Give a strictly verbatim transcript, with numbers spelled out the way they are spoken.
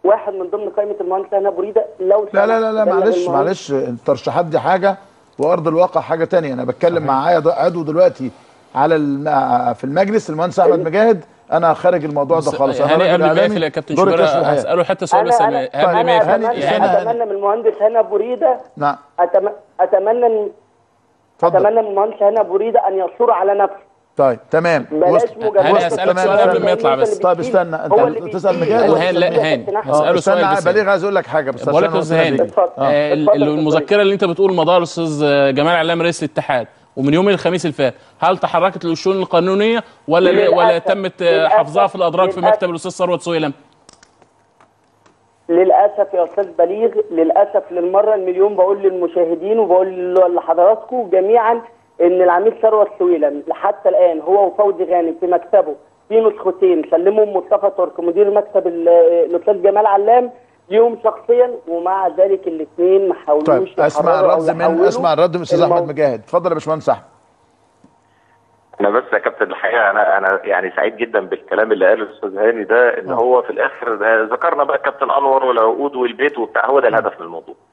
واحد من ضمن قائمه المهندس هاني ابو ريده. لو لا لا لا لا معلش معلش، الترشيحات دي حاجه وارض الواقع حاجه ثانيه. انا بتكلم مع عضو دلوقتي على في المجلس المهندس احمد مجاهد. انا خارج الموضوع ده خالص. انا هاني قبل ما يقفل يا كابتن شوبير هساله حتى سؤال بس قبل ما يقفل. اتمنى من المهندس هاني ابو ريده نعم اتمنى اتمنى من المهندس هاني ابو ريده ان يصر على نفسه. طيب تمام. بلاش هاني هسألك سؤال قبل ما يطلع بس. طيب استنى، انت تسأل مجاهد. هاني هسأله سؤال بس. بليغ عايز اقول لك حاجه بس بقول لك يا استاذ هاني، المذكره اللي انت بتقول مضاها الاستاذ جمال علام رئيس الاتحاد ومن يوم الخميس اللي فات، هل تحركت للشؤون القانونيه ولا ولا تمت حفظها في الادراج في مكتب الاستاذ ثروت سويلم؟ للاسف يا استاذ بليغ، للاسف للمره المليون بقول للمشاهدين وبقول لحضراتكم جميعا ان العميد ثروت سويلم حتى الان هو وفوزي غانم في مكتبه في نسختين سلمهم مصطفى ترك مدير مكتب الاستاذ جمال علام ليهم شخصيا، ومع ذلك الاثنين ما حاولوش. طيب اسمع الرد من اسمع الرد من استاذ احمد مجاهد. اتفضل يا باشمهندس احمد. انا بس يا كابتن الحقيقه انا انا يعني سعيد جدا بالكلام اللي قاله الاستاذ هاني ده، ان هو في الاخر ذكرنا بقى كابتن انور والعقود والبيت وبتاع، هو ده الهدف من الموضوع.